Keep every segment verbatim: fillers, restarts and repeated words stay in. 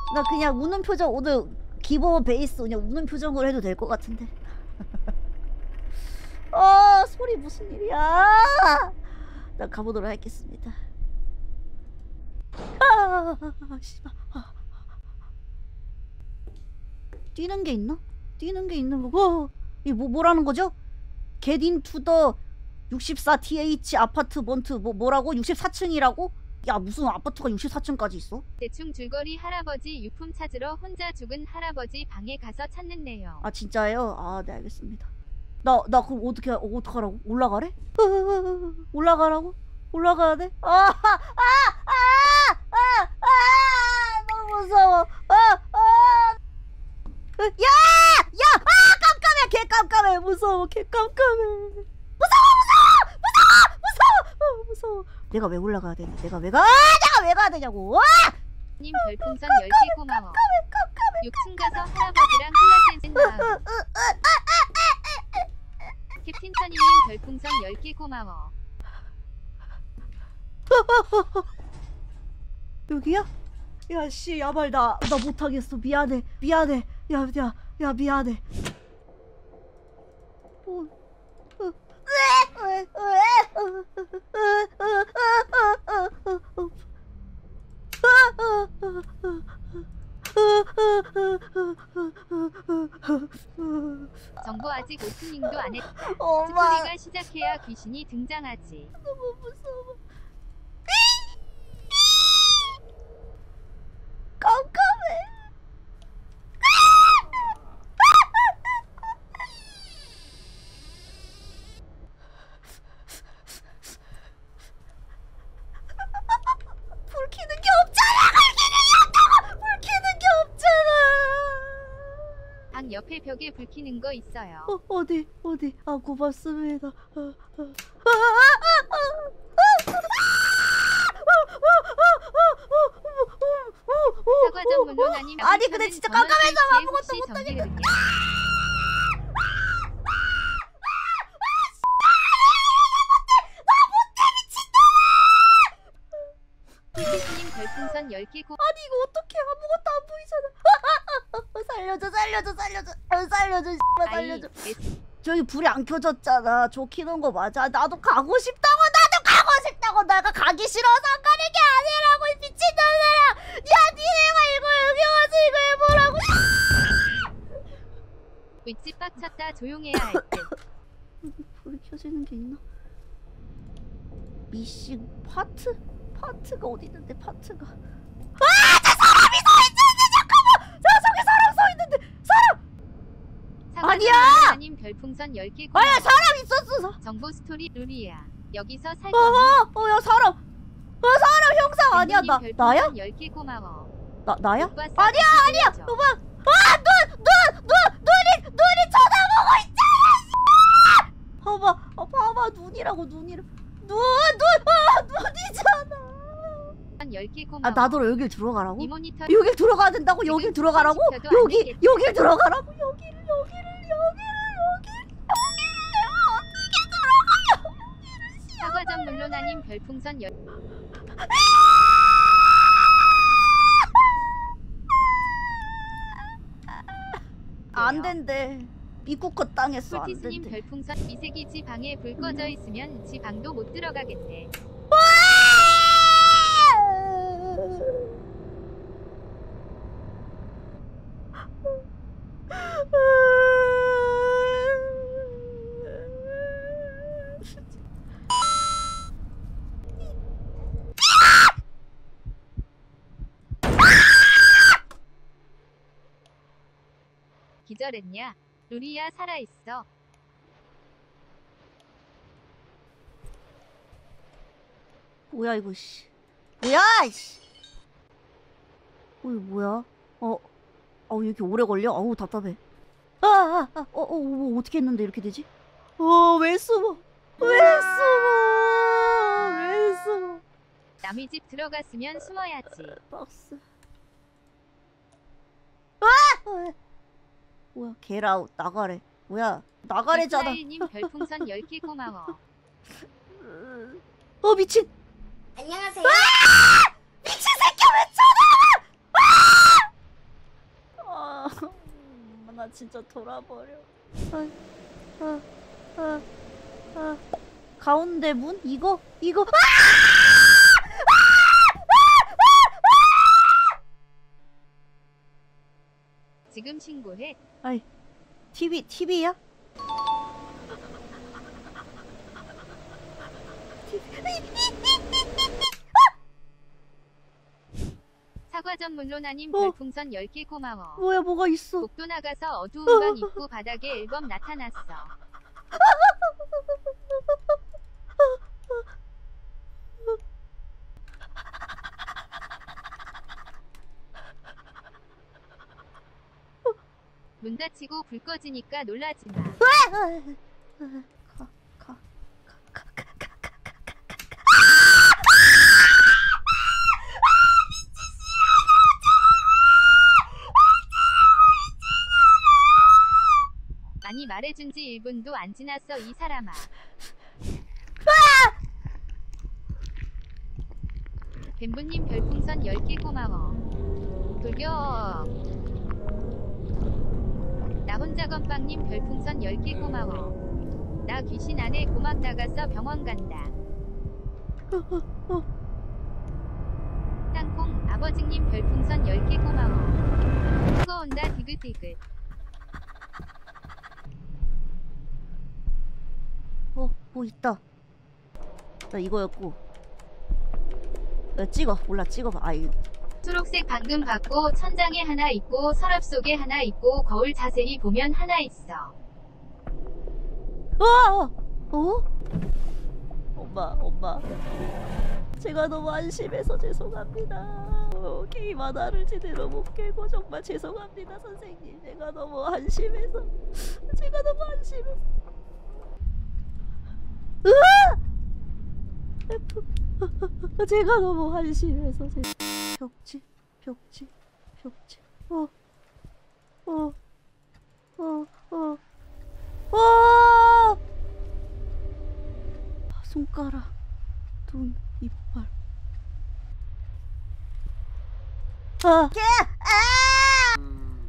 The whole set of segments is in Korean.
나 그냥 우는 표정 오늘 기본 베이스 그냥 우는 표정으로 해도 될 것 같은데. 어 소리 무슨 일이야? 나 가보도록 하겠습니다. 아, 씨발. 아. 뛰는 게 있나? 뛰는 게 있는 거고. 이 뭐 뭐라는 거죠? Get into the 육십사 티에이치 아파트먼트 뭐 뭐라고? 육십사 층이라고? 야 무슨 아파트가 육십사 층까지 있어? 대충 줄거리 할아버지 유품 찾으러 혼자 죽은 할아버지 방에 가서 찾는데요. 아 진짜예요? 아 네 알겠습니다. 나 나 그럼 어떻게 어, 어떡하라고? 올라가래? 올라가라고? 올라가야 돼? 아아아아아 아, 아, 너무 무서워. 아 아. 야! 야! 아 깜깜해. 개 깜깜해. 무서워. 개 깜깜해. 무서워 무서워 무서워 무서워 어, 무서워. 내가 왜 올라가야 되냐? 내가 왜 가? 아, 내가 왜 가야 되냐고? 와! 님 별풍선 열 개 고마워. 육 층 가서 할아버지랑 클라센 다음. 캡틴 천이님 별풍선 열 개 고마워. 여기야? 야 씨 야발 나 나 못하겠어. 미안해 미안해. 야 야 야 미안해. 어, 어. 정보 아직 오프닝도 안 했다. 엄마. 스토리가 시작해야 귀신이 등장하지. 너무 무서워. 깜깜해. 불 켜는 게 없잖아. 불 켜는 게 없다고. 불 켜는 게 없잖아. 방 옆에 벽에 불 켜는 거 있어요. 어, 어디 어디? 아 고맙습니다. 아, 아. 사과전 물론 아님. 아니 근데 진짜 깜깜해서 아무것도 못하겠다. 님 별풍선 열 개 고. 아니 이거 어떻게 아무것도 안 보이잖아. 살려줘 살려줘 살려줘 어, 살려줘 씨발 살려줘. 저기 불이 안 켜졌잖아. 저 키는 거 맞아. 나도 가고 싶다고. 나도 가고 싶다고. 내가 가기 싫어서 안 가는 게 아니라고 이 미친놈들아. 야 니네가 이거 여기 와서 이거 해보라고. 윗집 빡쳤다. 조용해야 할 듯. 불이 켜지는 게 있나? 미싱 파트? 파트가 어디 있는데 파트가? 아! 저 사람이 서 있는데 잠깐만! 저 저기 사람 서 있는데 사람! 아니야! 님 별풍선 열 개 고. 아야 사람 있었어. 정보 스토리 루리야. 여기서 살 어어 어야 사람. 어 사람 형상 아니야 나 나야? 열 개 고마워. 나 나야? 오빠 아니야 아니야. 오빠 아눈눈눈 눈이 눈이 쳐다보고 있잖아. 봐봐 어, 봐봐 눈이라고 눈이라 눈눈 아, 눈이잖아. 열 개 고마워. 아 나도 여길 들어가라고? 이 모니터 여길 들어가야 된다고? 여길 들어가라고? 여기 알겠겠지. 여길 들어가라고? 여기를 여기를 여기를 여기를 여기를 어떻게 들어가요? 사과전 물론 아님 별풍선 열. 안 된대. 미국컷 당했어. 안 폴티스님 된대. 별풍선 미세기 지 방에 불 꺼져 있으면 지 방도 못 들어가겠네. 기절했냐? 루리야 살아있어. 뭐야 이거 씨. 뭐야 씨. 어 이거 뭐야? 어. 어우 이렇게 오래 걸려? 어우 답답해. 아아아 아, 어, 어, 뭐 어떻게 했는데 이렇게 되지? 어 왜 숨어? 왜 숨어? 왜 숨어? 남의 집 들어갔으면 숨어야지. 박스. 아! 어, 뭐야 겟아웃 나가래. 뭐야 나가래잖아. 님 별풍선 열 개 고마워. 어 미친. 안녕하세요. 아! 미친 새끼야 왜 쳐다봐? 아! 진짜 돌아버려. 아, 아, 아, 아. 가운데 문? 이거? 이거? 아! 지금 신고해. 아이, 티비, 티비야? 사과 전문론 아님 어. 별풍선 열 개 고마워. 뭐야, 뭐가 있어? 복도 나가서 어두운 방 입구 바닥에 앨범 나타났어. 문 닫히고 불 꺼지니까 놀라지 마. 가, 가, 가, 가, 가, 가, 가, 가. 아니 말해준 지 일 분도 안 지났어 이 사람아. 뱀부님 별풍선 열 개 고마워. 돌려. 나 혼자 건빵님 별풍선 열 개 고마워. 나 귀신 안에 고막 나가서 병원 간다. 땅콩 아버지님 별풍선 열 개 고마워. 그거 온다 디귿디귿. 어, 뭐 있다. 나 이거였고. 야, 찍어. 몰라, 찍어봐. 아, 이거. 초록색 방금 받고 천장에 하나 있고 서랍 속에 하나 있고 거울 자세히 보면 하나 있어. 어! 어? 엄마, 엄마. 제가 너무 안심해서 죄송합니다. 어, 게임 하나를 제대로 못 깨고 정말 죄송합니다, 선생님. 제가 너무 안심해서. 제가 너무 안심해서. 으아! 제가 너무 한심해서 제... 벽지, 벽지, 벽지. 어, 어, 어, 어, 어. 손가락, 눈, 이빨. 아, 개, 아!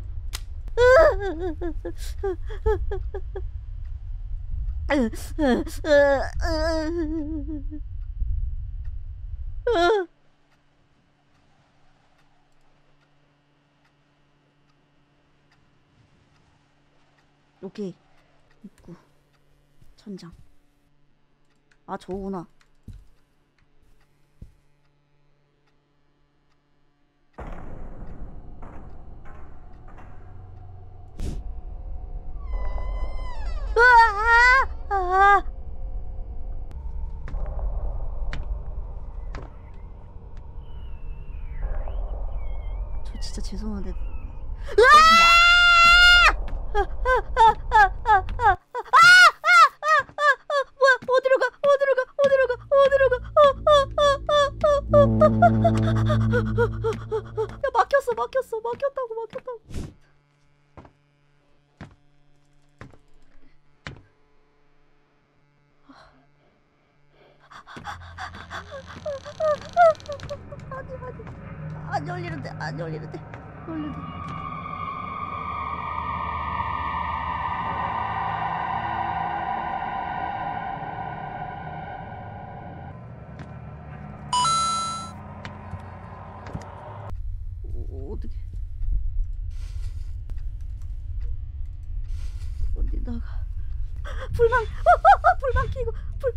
오케이. 입구 천장. 아, 저구나. 으아! 아! 저 진짜 죄송한데. 뭐야? 어디로 가? 어디로 가? 어디로 가? 어디로 가? 야, 막혔어, 막혔어, 막혔다고, 막혔다고. 아니, 아니, 안 열리는데, 안 열리는데, 열리는데. 어, 어떻게? 어디다가? 불만, 불만 켜고, 불.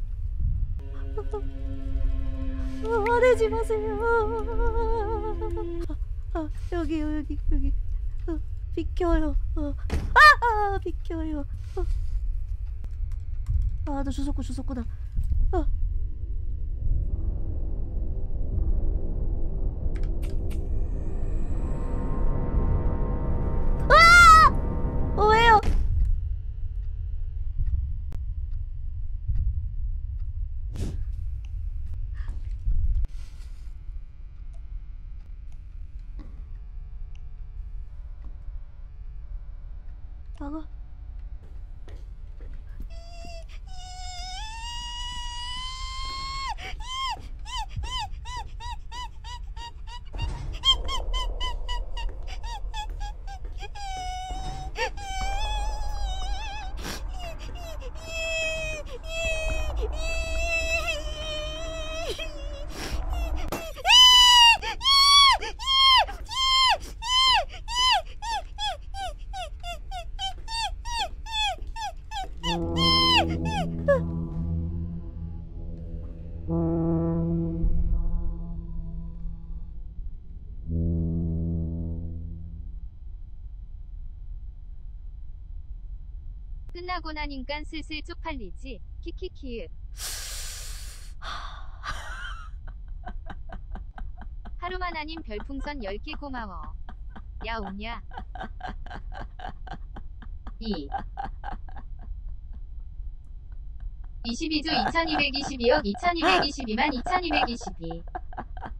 어, 화내지 마세요. 아, 아, 여기, 여기, 여기. 어, 비켜요. 어. 아, 아, 비켜요. 어. 아, 나 주웠고, 주웠구나. 어. 아! 어, 왜요? 나가. 끝나고 나니깐 슬슬 쪽팔리지. 키키키윽. 하루만아님 별풍선 열 개 고마워. 야 오냐? 이 이십이 주 이천이백이십이억 이천이백이십이만 이천이백이십이